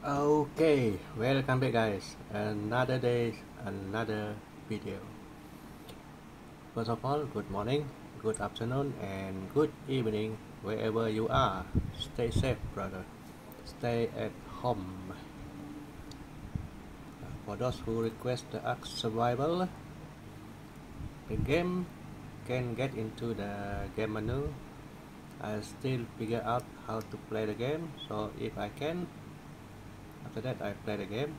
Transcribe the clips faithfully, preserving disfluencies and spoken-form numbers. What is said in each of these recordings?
Okay, welcome back guys. Another day, another video. First of all, good morning, good afternoon, and good evening wherever you are. Stay safe, brother. Stay at home. For those who request the Ark Survival, the game can get into the game menu. I still figure out how to play the game, so if I can, after that I play the game.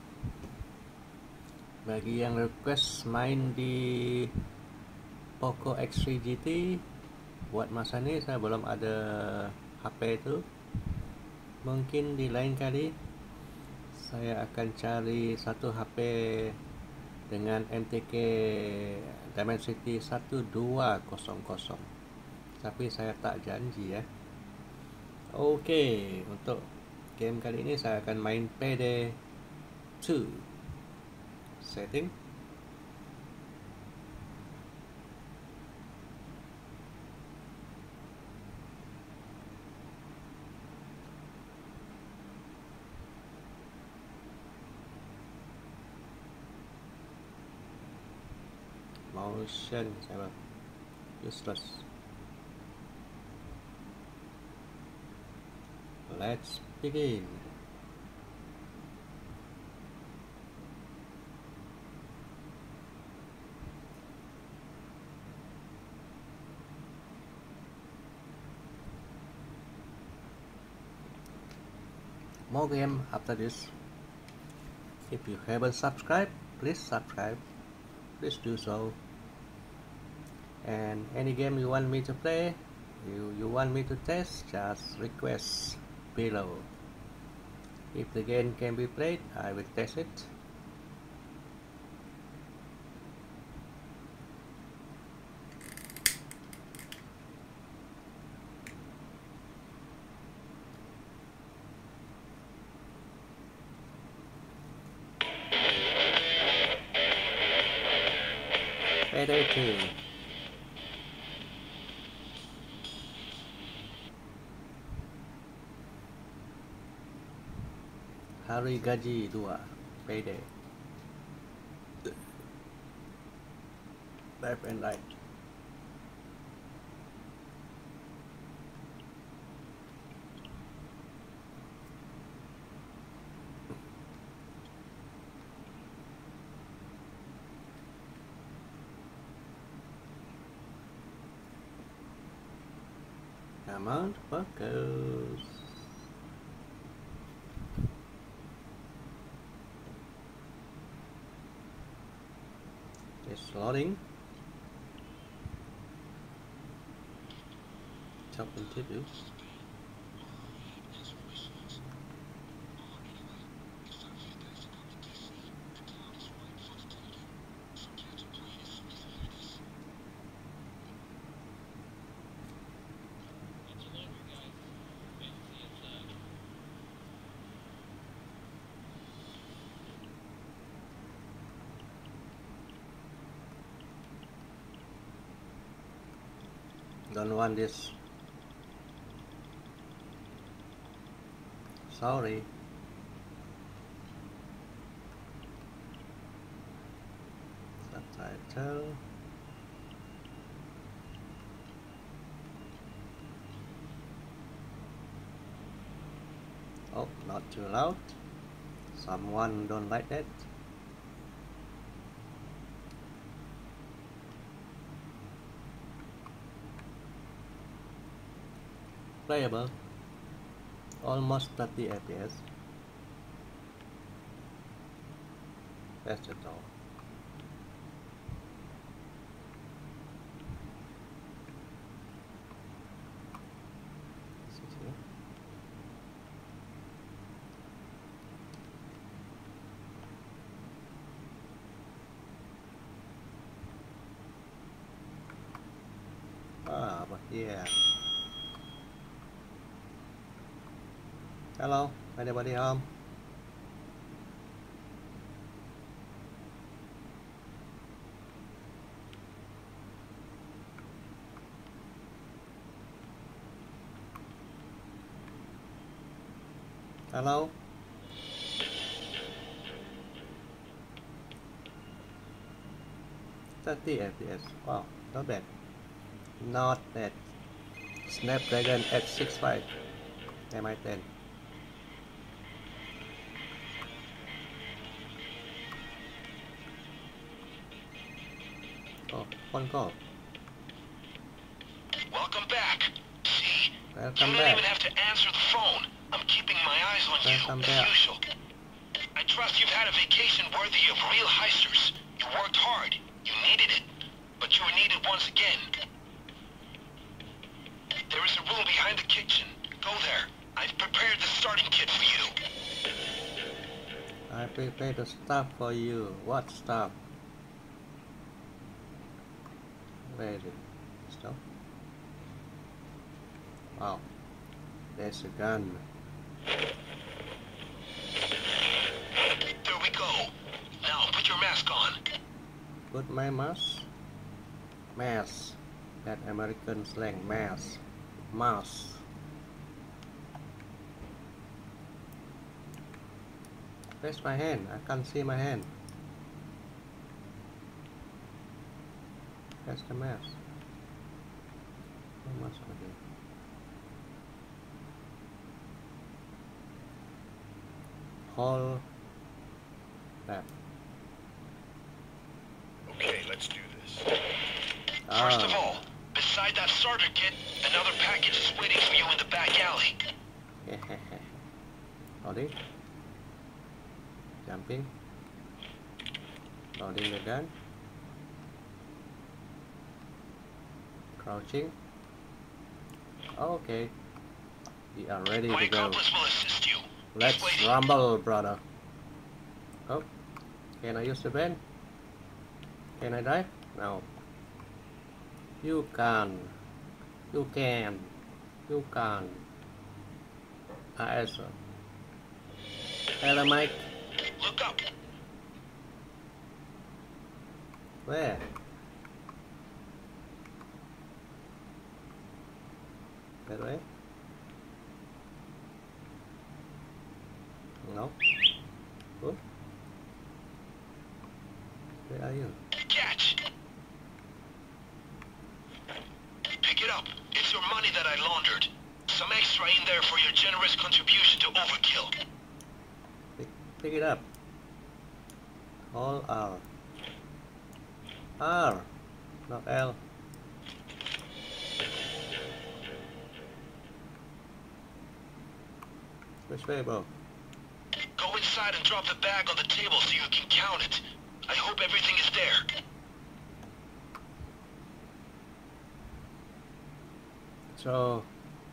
Bagi yang request main di Poco X three G T, buat masa ini saya belum ada H P itu. Mungkin di lain kali saya akan cari satu H P dengan M T K Dimensity satu dua kosong kosong, tapi saya tak janji ya. Oke, untuk game kali ini saya akan main P D dua. Setting motion saya useless. Let's begin. More game after this. If you haven't subscribed, please subscribe. Please do so. And any game you want me to play, you, you want me to test, just request below. If the game can be played, I will test it. P D two. Hari gaji dua. Payday. Left and right. Come on, focus. It's loading. Top interview. Don't want this. Sorry. Subtitle. Oh, not too loud. Someone don't like that. Playable. Almost thirty F P S. That's it all. Ah, but yeah. Hello, anybody home? Hello? thirty F P S. Wow, not bad. Not bad. Snapdragon eight sixty-five M I ten. Oh, phone call. Welcome back. See? Welcome you back. don't even have to answer the phone. I'm keeping my eyes on Welcome you, back. as usual. I trust you've had a vacation worthy of real heisters. You worked hard. You needed it. But you were needed once again. There is a room behind the kitchen. Go there. I've prepared the starting kit for you. I prepared the stuff for you. What stuff? Where is it? Stuff? Wow. There's a gun. There we go. Now put your mask on. Put my mask? Mask. That American slang. Mask. Mask. Where's my hand? I can't see my hand. That's the mask. No mask, okay. Whole lab. Okay, let's do this. Ah. First of all, beside that starter kit, another package is waiting for you in the back alley. Loading. Jumping. Loading the gun. Crouching. Okay. We are ready My to go. accomplice will assist you. Let's He's waiting. rumble, brother. Oh, can I use the van? Can I drive? No. You can. You can. You can. I answer. Hello, Mike. Look up. Where? That way? No. Oh. Where are you? Catch. Pick it up. It's your money that I laundered. Some extra in there for your generous contribution to Overkill. Pick, pick it up. All R. R, not L. Which way, bro? Go inside and drop the bag on the table so you can count it. I hope everything is there. So,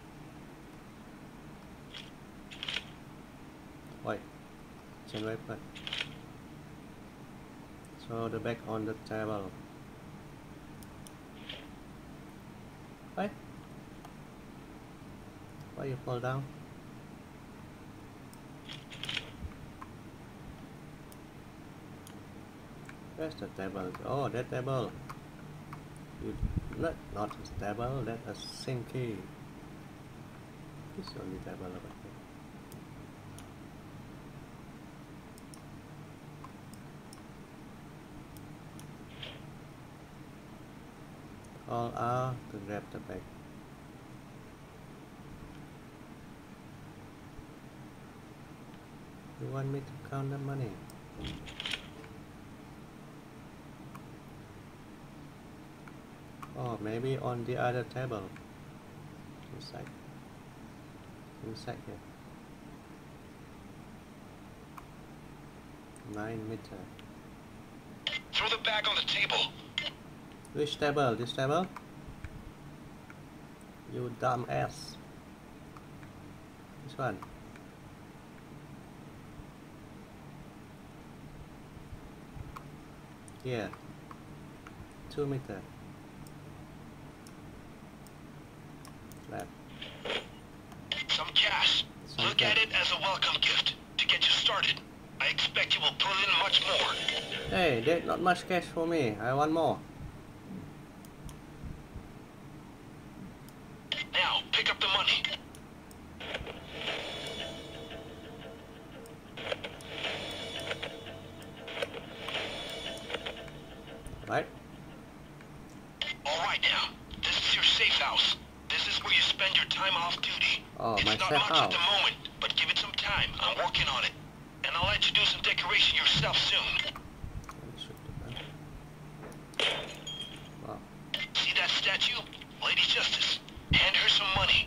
wait, change weapon. So the bag on the table. Wait, why you fall down? Where's the table? Oh, that table. You not not a table. That's a sink key. This only table over here. All R to grab the bag. You want me to count the money? Oh, maybe on the other table. Inside. Inside here. Nine meter. Throw the bag on the table. Which table? This table? You dumb ass. This one. Here. Two meter. Left. Some cash. Some Look cash. at it as a welcome gift to get you started. I expect you will put in much more. Hey, there's not much cash for me. I want more. Now, pick up the money. Right? myself not much out. at the moment, but give it some time. I'm working on it. And I'll let you do some decoration yourself soon. Wow. See that statue? Lady Justice. Hand her some money.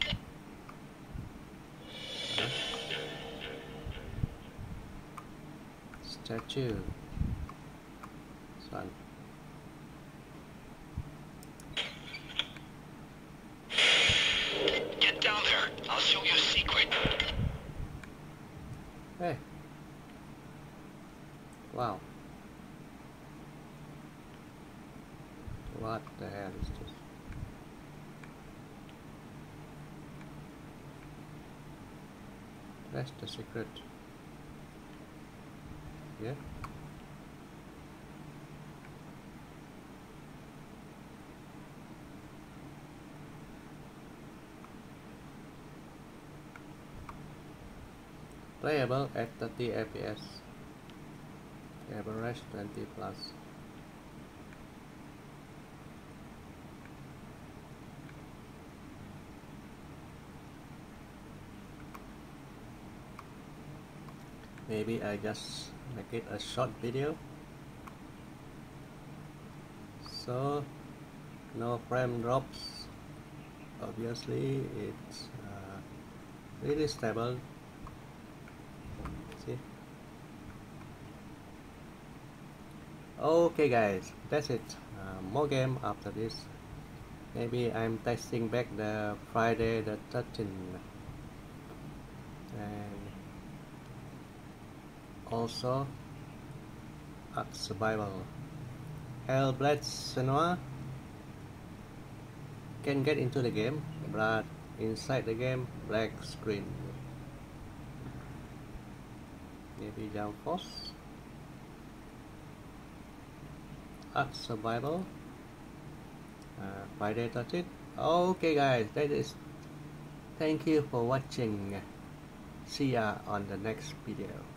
Huh? Statue. Son. Get down there. I'll show you a secret. Hey. Wow. What the hell is this? That's the secret. Yeah. Playable at thirty F P S. Average twenty plus. Maybe I just make it a short video, so no frame drops. Obviously it's uh, really stable. See? Okay guys, that's it. Uh, more game after this. Maybe I'm testing back the Friday the thirteenth, and also Ark Survival. Hellblade Senua can get into the game, but inside the game black screen. Maybe Jump Force. Ark Survival. Uh, Friday thirteenth. Okay guys, that is. Thank you for watching. See ya on the next video.